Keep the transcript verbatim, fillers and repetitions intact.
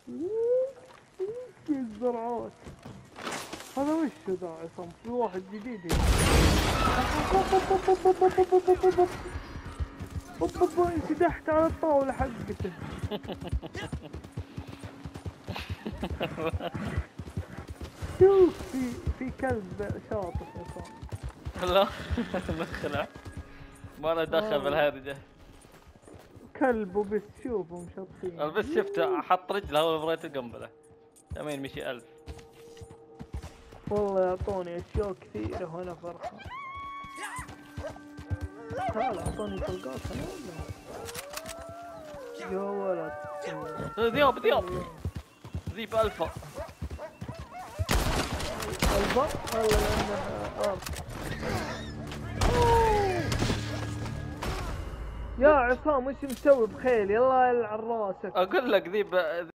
الزرعات هذا وش ذا عصام؟ في واحد جديد هنا. اوبا انسدحت على الطاولة حقته. شوف في في كلب شاطح عصام. لا دخله ما له دخل بالهرجة. كلب وبس شوفهم شاطحين. بس شفته حط رجله اول ما بغيت القنبلة. يمين مشي ألف. والله يعطوني اشياء كثيرة وانا فرحان. تعال اعطوني طلقات انا ولا يا ولد. ذياب ذياب ذيب ألفا. البا والله لانها ارض. يا عصام وش مسوي بخيل؟ يلا يلعن راسك. اقول لك ذيب